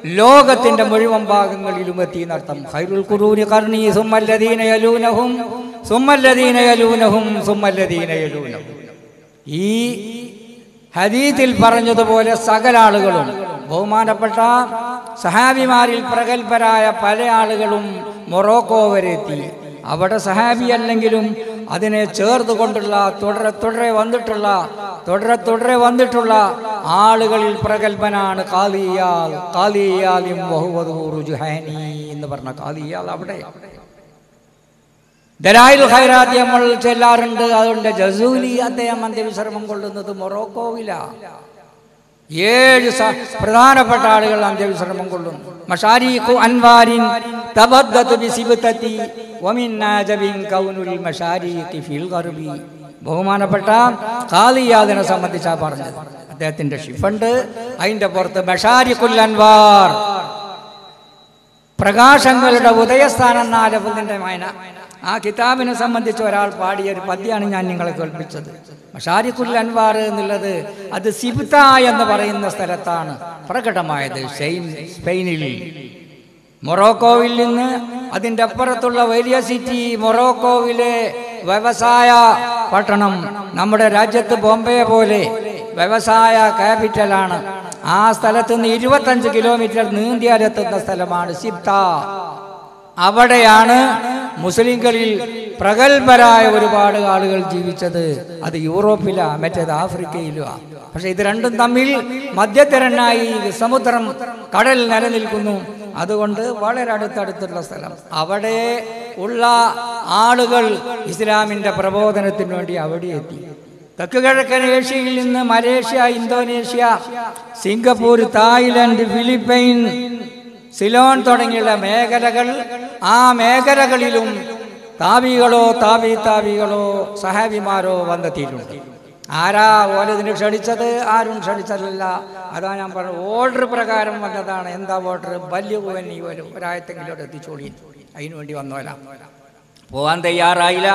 ലോകത്തിന്റെ മുഴുവൻ ഭാഗങ്ങളിലും എത്തി എന്നർത്ഥം. ഖൈറുൽ ഖുറൂനി ഖർനി സുമ്മല്ലദീന യലൂനഹും സുമ്മല്ലദീന യലൂനഹും സുമ്മല്ലദീന യലൂനഹും. ഈ ഹദീസിൽ പറഞ്ഞതുപോലെ സകല ആളുകളും ബഹുമാനപ്പെട്ട സഹാബിമാരിൽ പ്രഗത്ഭരായ പല ആളുകളും മൊറോക്കോ വരെ എത്തി. അവിടെ സഹാബി അല്ലെങ്കിലും അതിനെ ചേർത്തുകൊണ്ടുള്ള തുടരെ വന്നിട്ടുള്ള ആളുകളിൽ പ്രഗത്ഭനാണ് ഖാദിയാലിം വഹുവദൂറു ജുഹാനി എന്ന് പറഞ്ഞ ഖാദിയാൽ. അവിടെ ദലായിലുൽ ഖൈറാത്ത് നമ്മൾ ചെല്ലാറുണ്ട്. അതുകൊണ്ട് ജസൂലി അദ്ദേഹം അന്ത്യവിശ്രമം കൊള്ളുന്നത് മൊറോക്കോവിലാണ്. 7 പ്രധാനപ്പെട്ട ആളുകൾ അന്ത്യവിശ്രമം കൊള്ളുന്നു. മശാരിഖു അൻവാരിൻ തബദ്ദതു ബിസിബതതി വമിൻ നാജബിൻ കൗനുൽ മശാരിഖി ഫിൽ ഗർബി. ബഹുമാനപ്പെട്ട ഖാദിയാദിനെ സംബന്ധിച്ചാണ് പറഞ്ഞത്. അദ്ദേഹത്തിന്റെ ഷിഫുണ്ട്, അതിന്റെ പുറത്ത് മശാരിഖുൽ അൻവാർ, പ്രകാശങ്ങളുടെ ഉദയസ്ഥാനം നാലഫിന്റെ വായന. ആ കിതാബിനെ സംബന്ധിച്ച് ഒരാൾ പാടിയ ഒരു പദ്യമാണ് ഞാൻ നിങ്ങളെ കേൾപ്പിച്ചത്. മശാരിഖുൽ അൻവാർ എന്നുള്ളത് അത് സിബ്ത എന്ന് പറയുന്ന സ്ഥലത്താണ് പ്രകടമായത്, സ്പെയിനിൽ. മൊറോക്കോവിൽ നിന്ന് അതിൻ്റെ അപ്പുറത്തുള്ള വലിയ സിറ്റി മൊറോക്കോവിലെ വ്യവസായ പട്ടണം. നമ്മുടെ രാജ്യത്ത് ബോംബെ പോലെ വ്യവസായ ക്യാപിറ്റലാണ്. ആ സ്ഥലത്ത് നിന്ന് 25 കിലോമീറ്റർ നീന്തിയാലെത്തുന്ന സ്ഥലമാണ് സിബ്ത. അവിടെയാണ് മുസ്ലിങ്ങളിൽ പ്രഗത്ഭരായ ഒരുപാട് ആളുകൾ ജീവിച്ചത്. അത് യൂറോപ്പിലാണ്, മറ്റേത് ആഫ്രിക്കയിലുമാണ്. പക്ഷെ ഇത് രണ്ടും തമ്മിൽ മധ്യത്തിരനായി സമുദ്രം, കടൽ നിലനിൽക്കുന്നു. അതുകൊണ്ട് വളരെ അടുത്തടുത്തുള്ള സ്ഥലം. അവിടെ ഉള്ള ആളുകൾ ഇസ്ലാമിൻ്റെ പ്രബോധനത്തിന് വേണ്ടി അവിടെ എത്തി. തെക്ക് കിഴക്കൻ ഏഷ്യയിൽ നിന്ന് Malaysia, Indonesia, Singapore, Thailand, Philippine, Ceylon തുടങ്ങിയുള്ള മേഖലകൾ, ആ മേഖലകളിലും താബികളോ താബികളോ സഹാബിമാരോ വന്നെത്തിയിട്ടുണ്ട്. ആരാ ഓലതിന് ക്ഷണിച്ചത്? ആരും ക്ഷണിച്ചതല്ല. അതാ ഞാൻ പറഞ്ഞു, ഓർഡർ പ്രകാരം വന്നതാണ്. എന്താ ഓർഡർ? വലിയ പോവൻ ഈ ഒരായത്തെങ്കിലും എത്തിച്ചോളി, അതിനു വേണ്ടി വന്നോല. പോവാൻ തയ്യാറായില്ല.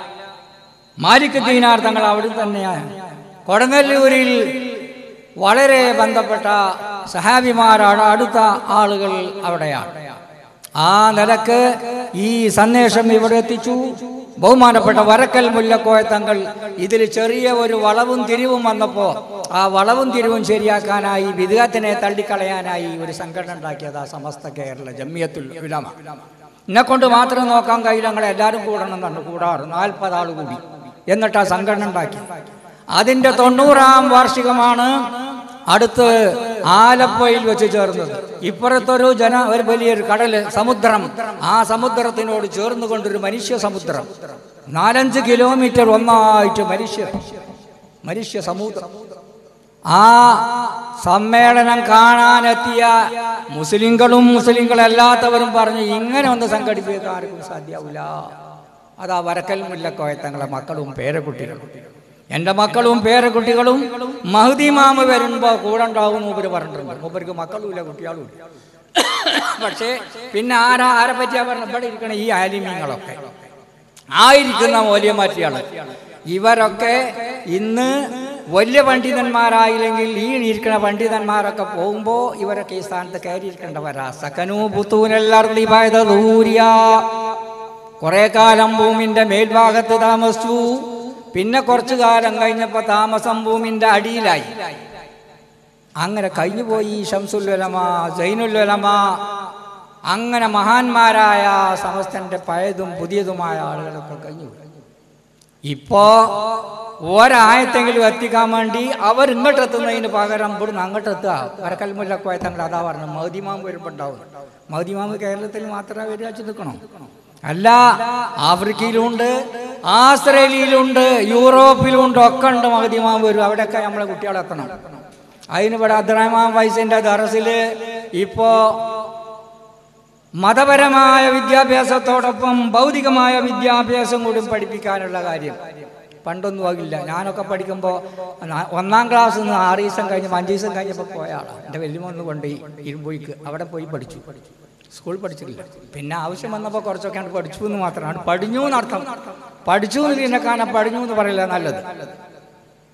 മാലിക് ദീനാർ തങ്ങൾ അവിടെ തന്നെയാണ്. കൊടുങ്ങല്ലൂരിൽ വളരെ ബന്ധപ്പെട്ട സഹാബിമാരാണ്, അടുത്ത ആളുകൾ അവിടെയാണ്. ആ നിലക്ക് ഈ സന്ദേശം ഇവിടെ എത്തിച്ചു. ബഹുമാനപ്പെട്ട വരക്കൽ മുല്ലക്കോയ തങ്ങൾ ഇതിൽ ചെറിയ ഒരു വളവും തിരിവും വന്നപ്പോൾ ആ വളവും തിരിവും ശരിയാക്കാനായി, ബിദ്അത്തിനെ തള്ളിക്കളയാനായി ഒരു സംഘടന ഉണ്ടാക്കിയത് സമസ്ത കേരള ജംഇയ്യത്തുൽ ഉലമ. എന്നെ കൊണ്ട് മാത്രം നോക്കാൻ കഴിയില്ല, ഞങ്ങളെല്ലാവരും കൂടണം എന്നാണ്. കൂടാറ് 40 ആൾ കൂടി എന്നിട്ട് ആ സംഘടന ഉണ്ടാക്കി. അതിൻ്റെ 90ാം വാർഷികമാണ് അടുത്ത് ആലപ്പുഴയിൽ വെച്ച് ചേർന്നത്. ഇപ്പുറത്തൊരു ഒരു വലിയൊരു കടല്, സമുദ്രം. ആ സമുദ്രത്തിനോട് ചേർന്നുകൊണ്ടൊരു മനുഷ്യ സമുദ്രം, 4-5 കിലോമീറ്റർ ഒന്നായിട്ട് മനുഷ്യ സമുദ്രം. ആ സമ്മേളനം കാണാനെത്തിയ മുസ്ലിങ്ങളും മുസ്ലിങ്ങളല്ലാത്തവരും പറഞ്ഞു, ഇങ്ങനെ ഒന്ന് സംഘടിപ്പിക്കാൻ ആർക്കും സാധ്യമാവില്ല. അതാ വരക്കൽ മുല്ലക്കോയ തങ്ങളെ മക്കളും പേരക്കുട്ടികളും, എൻ്റെ മക്കളും പേരക്കുട്ടികളും മഹ്ദി ഇമാം വരുമ്പോൾ കൂടെ ഉണ്ടാവും മൂപ്പര് പറഞ്ഞിട്ടുണ്ട്. മൂപ്പർക്ക് മക്കളുമില്ല, കുട്ടികളുമില്ല. പക്ഷേ പിന്നെ ആരെ പറ്റിയാ പറഞ്ഞത്? ഇവിടെ ഇരിക്കണ ഈ ആലിമീങ്ങളൊക്കെ, ആയിരിക്കുന്ന മൗലവിമാറ്റിയാണ്. ഇവരൊക്കെ ഇന്ന് വലിയ പണ്ഡിതന്മാരായില്ലെങ്കിൽ ഈ ഇരിക്കുന്ന പണ്ഡിതന്മാരൊക്കെ പോകുമ്പോൾ ഇവരൊക്കെ ഈ സ്ഥാനത്ത് കയറിയിരിക്കേണ്ടവരാ. സകനൂ ബുത്തൂനല്ലർളി ബഅദ ദൂരിയാ, കുറെ കാലം ഭൂമിന്റെ മേൽഭാഗത്ത് താമസിച്ചു. പിന്നെ കുറച്ചു കാലം കഴിഞ്ഞപ്പോൾ താമസം ഭൂമിന്റെ അടിയിലായി. അങ്ങനെ കഴിഞ്ഞുപോയി ശംസുൽ ഉലമ, സൈനുൽ ഉലമ, അങ്ങനെ മഹാന്മാരായ സമസ്തന്റെ പഴയതും പുതിയതുമായ ആളുകളൊക്കെ കഴിഞ്ഞു. ഇപ്പോ ഒരായത്തെങ്കിലും എത്തിക്കാൻ വേണ്ടി അവർ ഇങ്ങോട്ട് എത്തുന്നതിന് പകരം ഇവിടുന്ന് അങ്ങോട്ട് എത്തുക. വരക്കൽ മുല്ലക്കോയ തങ്ങൾ അതാ പറഞ്ഞു, മഹ്ദി ഇമാം വരുമ്പോൾ ഉണ്ടാവും. മഹ്ദി ഇമാം കേരളത്തിൽ മാത്രമേ വരിക നിൽക്കണം, അല്ല ആഫ്രിക്കയിലുണ്ട്, ആസ്ട്രേലിയയിലുണ്ട്, യൂറോപ്പിലുണ്ട്, ഒക്കെ ഉണ്ട് മഹ്ദി ഇമാം വരും. അവിടെയൊക്കെ നമ്മളെ കുട്ടികളെത്തണം. അതിനിവിടെ അബ്ദുറഹ്മാൻ ഫൈസിന്റെ ദറസിൽ ഇപ്പോ മതപരമായ വിദ്യാഭ്യാസത്തോടൊപ്പം ഭൗതികമായ വിദ്യാഭ്യാസം കൂടി പഠിപ്പിക്കാനുള്ള കാര്യം പണ്ടൊന്നും ആകില്ല. ഞാനൊക്കെ പഠിക്കുമ്പോൾ 1ാം ക്ലാസ്സിൽ നിന്ന് 6 ദിവസം കഴിഞ്ഞപ്പോൾ 5 ദിവസം കഴിഞ്ഞപ്പോൾ പോയാണ്. എൻ്റെ വലിയമൊന്ന് കൊണ്ടുപോയി ഇരുമ്പോയിക്ക്, അവിടെ പോയി പഠിച്ചു. സ്കൂൾ പഠിച്ചിട്ടില്ല. പിന്നെ ആവശ്യം വന്നപ്പോൾ കുറച്ചൊക്കെ പഠിച്ചു എന്ന് മാത്രമാണ്. പഠിഞ്ഞു എന്നർത്ഥം. പഠിച്ചു എന്ന് പിന്നെ കാണാൻ പഠിഞ്ഞു എന്ന് പറയില്ല, നല്ലത്.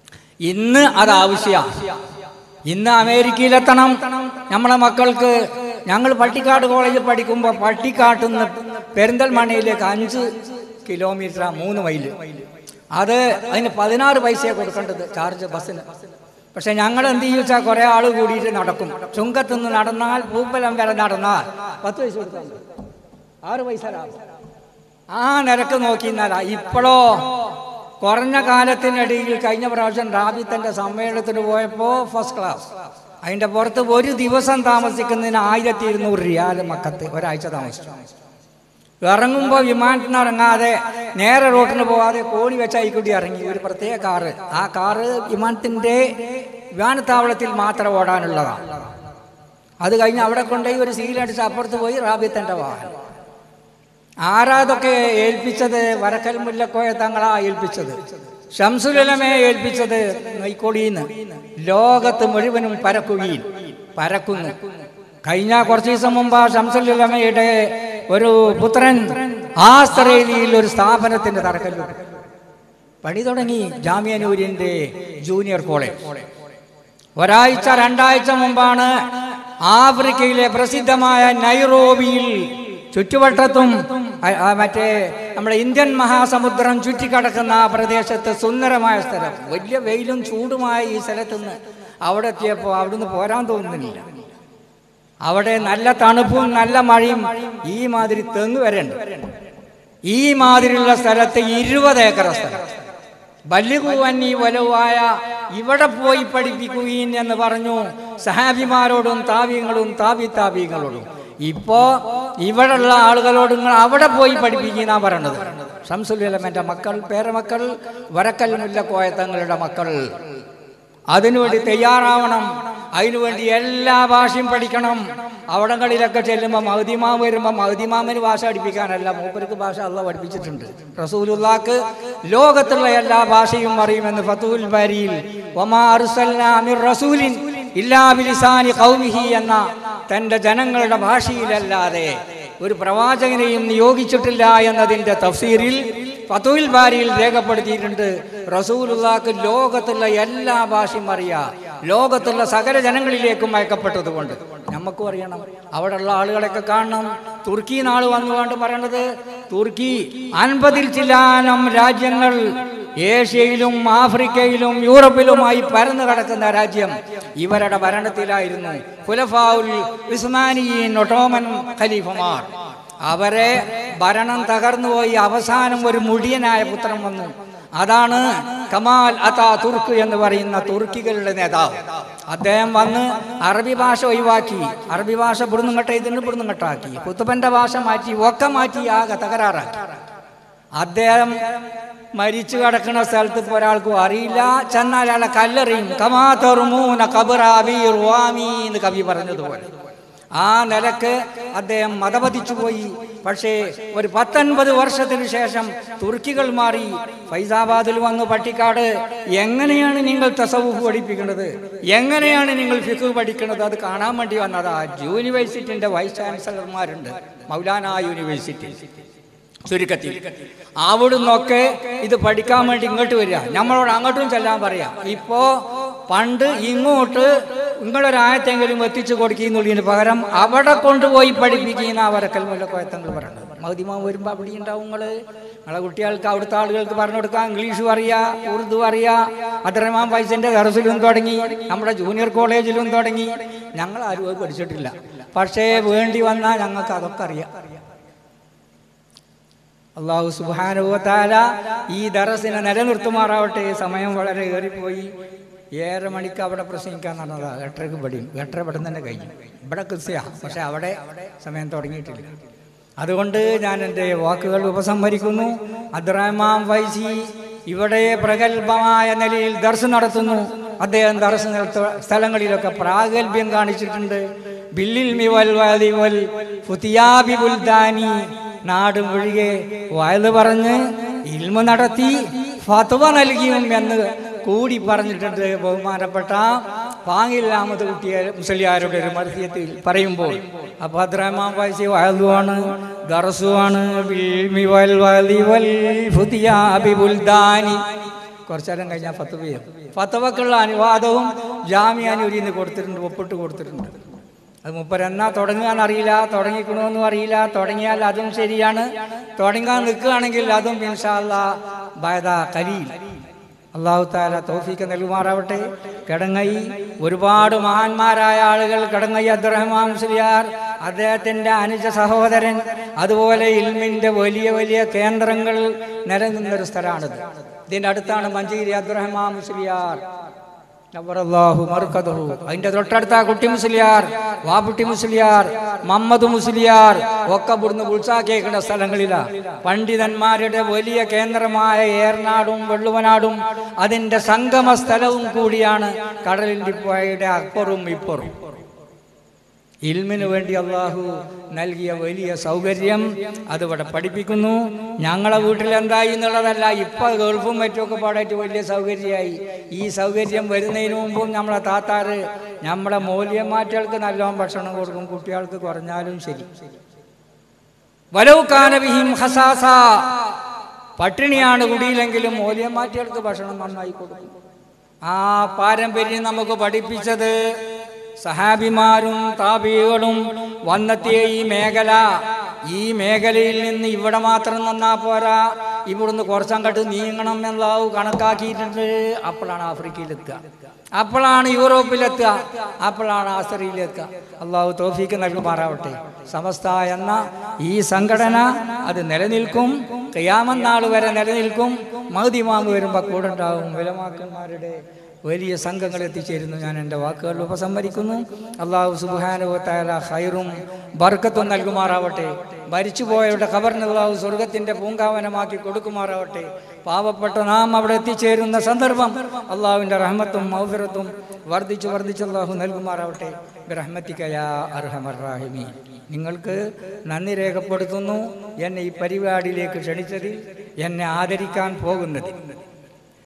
ഇന്ന് അത് ആവശ്യമാണ്. ഇന്ന് അമേരിക്കയിലെത്തണം, നമ്മളെ മക്കൾക്ക് ഞങ്ങൾ പട്ടിക്കാട് കോളേജിൽ പഠിക്കുമ്പോൾ പട്ടിക്കാട്ടിൽ നിന്ന് പെരിന്തൽമണ്ണയിലേക്ക് 5 കിലോമീറ്റർ 3 മൈൽ. അതിന് 16 പൈസയെ കൊടുക്കേണ്ടത് ചാർജ് ബസ്സിന്. പക്ഷെ ഞങ്ങൾ എന്ത് ചോദിച്ചാൽ കുറേ ആൾ കൂടിയിട്ട് നടക്കും. ചുങ്കത്തുനിന്ന് നടന്നാൽ പൂപ്പലം വരെ നടന്നാൽ 10 പൈസ കൊടുക്കാൻ 6 പൈസ ലാഭം. ആ നിരക്ക് നോക്കിയിരുന്നാലാ. ഇപ്പോഴോ കുറഞ്ഞ കാലത്തിനിടയിൽ കഴിഞ്ഞ പ്രാവശ്യം റാബിത്തൻ്റെ സമ്മേളനത്തിന് പോയപ്പോൾ ഫസ്റ്റ് ക്ലാസ്. അതിൻ്റെ പുറത്ത് ഒരു ദിവസം താമസിക്കുന്നതിന് 1200 റിയാൽ മക്കത്ത് ഒരാഴ്ച താമസിച്ചു. ഇറങ്ങുമ്പോൾ വിമാനത്തിൽ നിന്ന് ഇറങ്ങാതെ നേരെ റോട്ടിന് പോകാതെ കോണി വെച്ചായിക്കൂടി ഇറങ്ങി ഒരു പ്രത്യേക കാറ്. ആ കാറ് വിമാനത്താവളത്തിൽ മാത്രം ഓടാനുള്ളതാണ്. അത് കഴിഞ്ഞ് അവിടെ കൊണ്ടുപോയി ഒരു സീലടിച്ച് അപ്പുറത്ത് പോയി റാബിത്തൻ്റെ വാഹനം. ആരാതൊക്കെ ഏൽപ്പിച്ചത്? വരക്കൽ മുല്ലക്കോയ തങ്ങളാ ഏൽപ്പിച്ചത്. ശംസുൽ ഉലമയെ ഏൽപ്പിച്ചത് നൈക്കോടിന്ന്. ലോകത്ത് മുഴുവനും പരക്കുന്നു. കഴിഞ്ഞ കുറച്ച് ദിവസം മുമ്പ് ശംസുൽ ഉലമയുടെ ഒരു പുത്രൻ ആസ്ത്രേലിയയിൽ ഒരു സ്ഥാപനത്തിന്റെ തറക്കല്ല് പണി തുടങ്ങി. Jamia നൂരിന്റെ junior college. 2 ആഴ്ച മുമ്പാണ് ആഫ്രിക്കയിലെ പ്രസിദ്ധമായ നൈറോബിയിൽ ചുറ്റുവട്ടത്തും നമ്മുടെ ഇന്ത്യൻ മഹാസമുദ്രം ചുറ്റിക്കടക്കുന്ന ആ പ്രദേശത്ത് സുന്ദരമായ സ്ഥലം, വലിയ വെയിലും ചൂടുമായ ഈ സ്ഥലത്തുനിന്ന് അവിടെ എത്തിയപ്പോൾ അവിടുന്ന് പോരാൻ തോന്നുന്നില്ല. അവിടെ നല്ല തണുപ്പും നല്ല മഴയും. ഈ മാതിരി തെങ്ങ് വരെയുണ്ട്. ഈ മാതിരിയുള്ള സ്ഥലത്ത് 20 ഏക്കർ സ്ഥലം. ബല്ലികൂവന്നി വലുവായ ഇവിടെ പോയി പഠിപ്പിക്കുകയും എന്ന് പറഞ്ഞു സഹാബിമാരോടും താബീങ്ങളും താബീങ്ങളോടും. ഇപ്പോ ഇവിടെയുള്ള ആളുകളോട് നിങ്ങൾ അവിടെ പോയി പഠിപ്പിക്കുന്ന പറയണത്. ശംസുൽ ഉലമയുടെ മക്കൾ, പേരമക്കൾ, വരക്കൽ മുല്ലക്കോയ തങ്ങളുടെ മക്കൾ അതിനുവേണ്ടി തയ്യാറാവണം. അതിനുവേണ്ടി എല്ലാ ഭാഷയും പഠിക്കണം. അവിടങ്ങളിലൊക്കെ ചെല്ലുമ്പോൾ മഹദിമാം വരുമ്പോൾ മഹദിമാമിന് ഭാഷ പഠിപ്പിക്കാനല്ല, മൂപ്പർക്ക് ഭാഷ അല്ലാഹ് പഠിപ്പിച്ചിട്ടുണ്ട്. റസൂലുള്ളാഹിക്ക് ലോകത്തുള്ള എല്ലാ ഭാഷയും അറിയുമെന്ന് ഫതുഹുൽ ബാരിയിൽ വമാ അർസൽനാ മിർ റസൂലിൻ ഇല്ലാ ബിലിസാനി ഖൗമിഹി എന്ന തൻ്റെ ജനങ്ങളുടെ ഭാഷയിലല്ലാതെ ഒരു പ്രവാചകനെയും നിയോഗിച്ചിട്ടില്ല എന്നതിൻ്റെ തഫ്സീറിൽ ഫതുഹുൽ ബാരിയിൽ രേഖപ്പെടുത്തിയിട്ടുണ്ട്. റസൂലുള്ളാഹിക്ക് ലോകത്തുള്ള എല്ലാ ഭാഷയും അറിയാം. ലോകത്തുള്ള സകല ജനങ്ങളിലേക്കും അയക്കപ്പെട്ടതുകൊണ്ട് നമുക്കും അറിയണം. അവിടെയുള്ള ആളുകളൊക്കെ കാണണം. തുർക്കി നാള് വന്നുകൊണ്ട് പറയണത് തുർക്കി 50-ൽ ചില്ലാനം രാജ്യങ്ങൾ ഏഷ്യയിലും ആഫ്രിക്കയിലും യൂറോപ്പിലുമായി പരന്നു കിടക്കുന്ന രാജ്യം ഇവരുടെ ഭരണത്തിലായിരുന്നു. ഖുലഫാഉൽ ഉസ്മാനിയീൻ, ഒട്ടോമൻ ഖലീഫമാർ. അവരെ ഭരണം തകർന്നുപോയി. അവസാനം ഒരു മുടിയനായ പുത്രൻ വന്നു. അതാണ് കമാൽ അതാ തുർക്ക് എന്ന് പറയുന്ന തുർക്കികളുടെ നേതാവ്. അദ്ദേഹം വന്ന് അറബി ഭാഷ ഒഴിവാക്കി. അറബി ഭാഷ ഇവിടുന്നും കെട്ടാക്കി. കുത്തുബന്റെ ഭാഷ മാറ്റി, ഒക്കെ മാറ്റി, ആകെ തകരാറാക്കി. അദ്ദേഹം മരിച്ചു കിടക്കുന്ന സ്ഥലത്ത് ഇപ്പോൾ ഒരാൾക്കും അറിയില്ല. ചെന്നാൽ അയാളെ കല്ലെറിയും. കമാ തർമൂന ഖബറഅബീ റുവാമി എന്ന് കവി പറഞ്ഞതുപോലെ ആ നിലക്ക് അദ്ദേഹം മതപതിച്ചു പോയി. പക്ഷേ ഒരു 19 വർഷത്തിന് ശേഷം തുർക്കികൾ മാറി. ഫൈസാബാദിൽ വന്ന് പട്ടിക്കാട് എങ്ങനെയാണ് നിങ്ങൾ തസവുഫ് പഠിപ്പിക്കുന്നത്, എങ്ങനെയാണ് നിങ്ങൾ ഫിഖ് പഠിക്കുന്നത്, അത് കാണാൻ വേണ്ടി വന്നതാ. യൂണിവേഴ്സിറ്റിന്റെ വൈസ് ചാൻസലർമാരുണ്ട് മൗലാന യൂണിവേഴ്സിറ്റി ചുരുക്കത്തിൽ. അവിടുന്നൊക്കെ ഇത് പഠിക്കാൻ വേണ്ടി ഇങ്ങോട്ട് വരിക. നമ്മളോട് അങ്ങോട്ടും ചെല്ലാൻ പറയാം. ഇപ്പോ പണ്ട് ഇങ്ങോട്ട് നിങ്ങളൊരായത്തെങ്കിലും എത്തിച്ചു കൊടുക്കുന്നതിന് പകരം അവിടെ കൊണ്ടുപോയി പഠിപ്പിക്കുന്ന വരക്കൽ മുല്ലക്കോയ തങ്ങൾ പറയുന്നത്. മഹദിമാം വരുമ്പോൾ അവിടെ ഉണ്ടാവും. നിങ്ങളെ കുട്ടികൾക്ക് അവിടുത്തെ ആളുകൾക്ക് പറഞ്ഞു കൊടുക്കാം. ഇംഗ്ലീഷും അറിയാം, ഉറുദു അറിയാം. അബ്ദുറഹ്മാൻ ഫൈസിന്റെ ദർസിലും തുടങ്ങി, നമ്മുടെ ജൂനിയർ കോളേജിലും തുടങ്ങി. ഞങ്ങൾ ആരും അത് പഠിച്ചിട്ടില്ല. പക്ഷേ വേണ്ടി വന്നാൽ ഞങ്ങൾക്ക് അതൊക്കെ അറിയാം. അല്ലാഹു സുബ്ഹാനഹു വ തആല ഈ ദറസിനെ നിലനിർത്തുമാറാവട്ടെ. സമയം വളരെ ഏറിപ്പോയി. 7:30 മണിക്ക് അവിടെ പ്രസംഗിക്കാൻ നടന്നതാണ്. 8:30 പഠിയും. 8:30 പഠം തന്നെ കഴിഞ്ഞു. ഇവിടെ കൃത്യമാണ്, പക്ഷെ അവിടെ സമയം തുടങ്ങിയിട്ടില്ല. അതുകൊണ്ട് ഞാൻ എൻ്റെ വാക്കുകൾ ഉപസംഹരിക്കുന്നു. അബ്ദുറഹ്മാൻ ഫൈസി ഇവിടെ പ്രഗത്ഭമായ നിലയിൽ ദർസ് നടത്തുന്നു. അദ്ദേഹം ദർസ് സ്ഥലങ്ങളിലൊക്കെ പ്രാഗൽഭ്യം കാണിച്ചിട്ടുണ്ട്. ബില്ലിൽ മിവൽ വാലി വൽ ഫുതിയാബി ബുൽദാനി, നാട് മുഴുകെ വയത് പറഞ്ഞ് ഇൽമ നടത്തി ഫത്വ നൽകിയും എന്ന് കൂടി പറഞ്ഞിട്ടുണ്ട്. ബഹുമാനപ്പെട്ട പാങ്ങിൽ അഹമ്മദ് കുട്ടിയെ മുസ്ലിയാരുടെ ഒരു മർസിയത്തിൽ പറയുമ്പോൾ അപ്പോൾ അബ്ദുറഹ്മാൻ ഫൈസി വയലുമാണ്, ദർസുമാണ്. കുറച്ചേരം കഴിഞ്ഞാൽ ഫത്വയും ഫത്വക്കുള്ള അനുവാദവും ജാമിയ നൂരിന്ന് കൊടുത്തിട്ടുണ്ട്, ഒപ്പിട്ട് കൊടുത്തിട്ടുണ്ട്. അത് മൂപ്പരെന്നാ തുടങ്ങുകയെന്നറിയില്ല, തുടങ്ങിക്കണമെന്നും അറിയില്ല. തുടങ്ങിയാൽ അതും ശരിയാണ്, തുടങ്ങാൻ നിൽക്കുകയാണെങ്കിൽ അതും ഇൻഷാ അല്ലാഹ് ബഅദ ഖലീൽ. അല്ലാഹു തആല തൗഫീഖ് നൽകുമാറാവട്ടെ. കിടങ്ങൈ ഒരുപാട് മഹാന്മാരായ ആളുകൾ, കിടങ്ങൈ അബ്ദുറഹ്മാൻ മുസ്ലിയാർ, അദ്ദേഹത്തിൻ്റെ അനുജ സഹോദരൻ, അതുപോലെ ഇൽമിൻ്റെ വലിയ വലിയ കേന്ദ്രങ്ങൾ നിലനിന്നൊരു സ്ഥലമാണിത്. ഇതിൻ്റെ അടുത്താണ് മഞ്ചേരി അബ്ദുറഹ്മാൻ മുസ്ലിയാർ നവ്വറല്ലാഹു മർകദഹു. അതിൻ്റെ തൊട്ടടുത്ത കുട്ടി മുസ്ലിയാർ, വാപ്പുട്ടി മുസ്ലിയാർ, മുഹമ്മദ് മുസ്ലിയാർ ഒക്കെ ഇവിടുന്ന് ഉത്സാഹിക്കുന്ന സ്ഥലങ്ങളിലാണ്. പണ്ഡിതന്മാരുടെ വലിയ കേന്ദ്രമായ ഏർനാടും വെള്ളുവനാടും അതിൻ്റെ സംഗമ സ്ഥലവും കൂടിയാണ് കടലിൻ്റെ പുഴയുടെ അപ്പുറവും ഇപ്പുറവും. ഇൽമിന് വേണ്ടി അള്ളാഹു നൽകിയ വലിയ സൗകര്യം അതിവിടെ പഠിപ്പിക്കുന്നു. ഞങ്ങളെ വീട്ടിൽ എന്തായി എന്നുള്ളതല്ല, ഇപ്പം ഗൾഫും മറ്റുമൊക്കെ പാടായിട്ട് വലിയ സൗകര്യമായി. ഈ സൗകര്യം വരുന്നതിന് മുമ്പും നമ്മളെ താത്താറ് നമ്മളെ മൂല്യമാറ്റകൾക്ക് നല്ലോണം ഭക്ഷണം കൊടുക്കും, കുട്ടികൾക്ക് കുറഞ്ഞാലും ശരി. വലൗകാനബിഹിം ഹസാസ, പട്ടിണിയാണ് കുടിയിലെങ്കിലും മൂല്യമാറ്റകൾക്ക് ഭക്ഷണം നന്നായി കൊടുക്കും. ആ പാരമ്പര്യം നമുക്ക് പഠിപ്പിച്ചത് സഹാബിമാരും താബികളും വന്നെത്തിയ ഈ മേഖലയിൽ നിന്ന് ഇവിടെ മാത്രം നന്നാ പോരാ, ഇവിടുന്ന് കുറച്ചങ്ങോട്ട് നീങ്ങണം എന്നാവും കണക്കാക്കിയിട്ടുണ്ട്. അപ്പോഴാണ് ആഫ്രിക്കയിലെത്തുക, അപ്പോഴാണ് യൂറോപ്പിലെത്തുക, അപ്പോഴാണ് ആസ്ട്രേലിയയിലെത്തുക. അള്ളാഹു തൗഫീഖ് നൽകുമാറാവട്ടെ. സമസ്ത എന്ന ഈ സംഘടന അത് നിലനിൽക്കും, ഖിയാമത്ത് നാൾ വരെ നിലനിൽക്കും. മഹ്ദി ഇമാം വരുമ്പോൾ കൂടെ ഉണ്ടാവും. ഉലമാക്കന്മാരുടെ വലിയ സംഘങ്ങൾ എത്തിച്ചേരുന്നു. ഞാൻ എൻ്റെ വാക്കുകൾ ഉപസംഹരിക്കുന്നു. അള്ളാഹു സുബ്ഹാനഹു വ തആല ഖൈറും ബർക്കത്തും നൽകുമാറാവട്ടെ. മരിച്ചുപോയവരുടെ ഖബറിനെ അള്ളാഹു സ്വർഗത്തിൻ്റെ പൂങ്കാവനമാക്കി കൊടുക്കുമാറാവട്ടെ. പാവപ്പെട്ട നാം അവിടെ എത്തിച്ചേരുന്ന സന്ദർഭം അള്ളാഹുവിൻ്റെ റഹ്മത്തും മഗ്ഫിറത്തും വർദ്ധിച്ച് അള്ളാഹു നൽകുമാറാവട്ടെ. ബിറഹ്മതിക യാ അർഹമർ റഹീമീൻ. നിങ്ങൾക്ക് നന്ദി രേഖപ്പെടുത്തുന്നു എന്നെ ഈ പരിപാടിയിലേക്ക് ക്ഷണിച്ചതിൽ, എന്നെ ആദരിക്കാൻ പോകുന്നതിൽ.